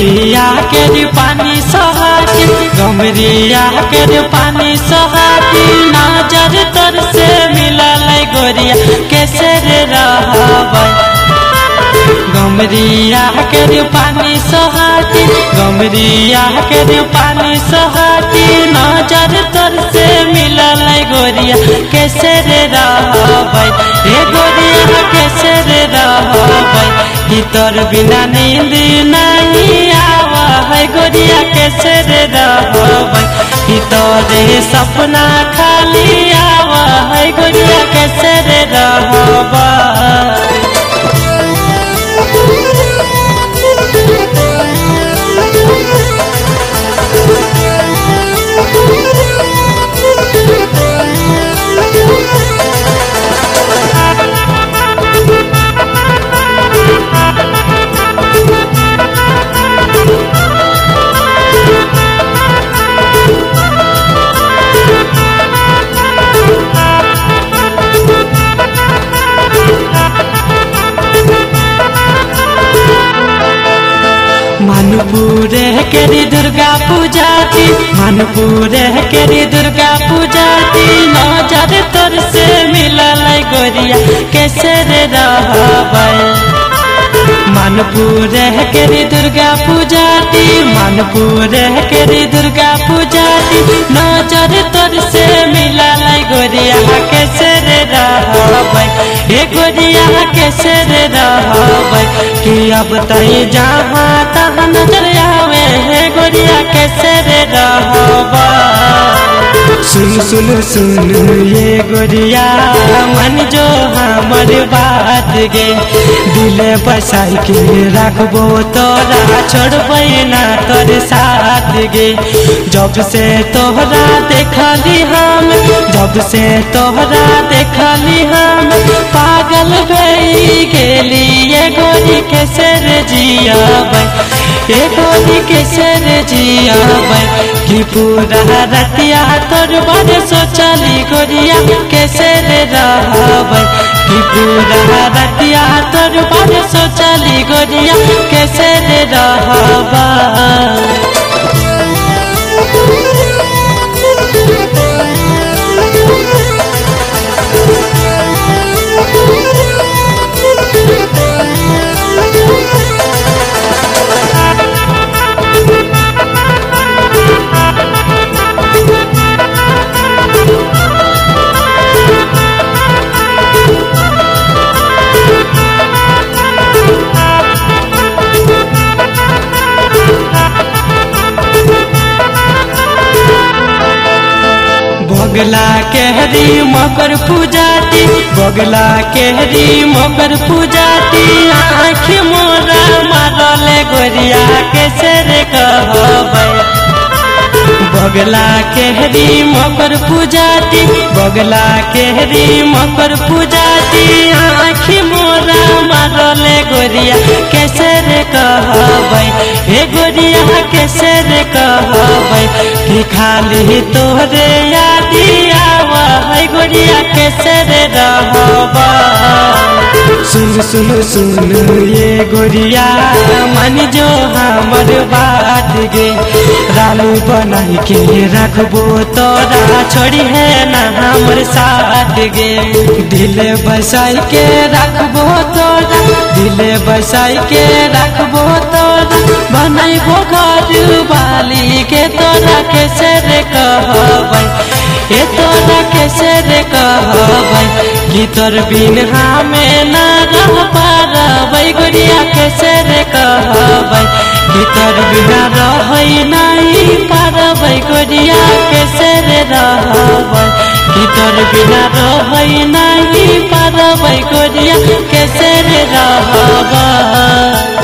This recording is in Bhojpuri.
गमरिया के पानी सहाती गमरिया के पानी सहाती नजर तर से मिलल गोरिया कैसे रे रहबै गमरिया के पानी सहाती गमरिया के पानी सहाती नजर तर से मिलल गोरिया कैसे रे रहबै हे गोरिया कैसे रे रहबै कि तोर बिना नींद नहीं आवा है गोरिया कैसे रे रहबै कि तोरे सपना खाली आवा है गोरिया कैसे रे रहबै मानपुर केरी दुर्गा पूजा थी मानपुर केरी दुर्गा पूजा थी नजर तोर से मिलल गोरिया कैसे रे रहबै मानपुर केरी दुर्गा पूजा थी मानपुर केरी दुर्गा पूजा थी नजर तोर से मिलल गोरिया कैसे रे रहबै हे गोरिया कैसे रे रहबै कि अब तई जहाँ तहाँ नजर आवे हे गोरिया कैसे रे रहबै सुन सुन सुन ये गोरिया मन जो हमर बात गे दिले बसाई के रखबो तोरा छोड़बै ना तोर साथ गे जब से तोहरा देखली हम जब से तोहरा देखली हम पागल भई गेली ये गोरी कैसे रे जियाबै ये गोरी कैसे रे जियाबै कि पूरा रतिया तोर बारे सोचली गोरिया कैसे रे रहबै कि पूरा रतिया तोर बारे सोचली गोरिया कैसे रे रहबै बगला केहरी मकर पूजाती बगला केहरी मकर पूजाती आँख मोरा मारल गोरिया कैसे रे कहबै बगला केहरी मकर पूजाती बगला केहरी मकर पूजाती आँख मोरा मारल गोरिया कैसे रे कहबै हे गोरिया कैसे रे कहबै कि खाली तोहरे यादी आवा है गोरिया कैसे रे रहबै सुन सुन सुन ये गोरिया मन जो हमर बात गे रानी बनाई के रखबो तोरा छोड़ी है ना हमर साथ गे दिल बसाई के रखबो तोरा दिल बसाई के रखबो तोरा बनैबो घर वाली के तोरा कैसे रे कहबै हे तोरा कैसे रे कहबै कि तोर बिन हमें ना रह पाबै गोरिया कैसे रे कहबै कि तोर बिना रहै नहीं पाबै गोरिया कैसे रे रहबै कि तोर बिना रहै नहीं पाबै गोरिया कैसे रे रहबै।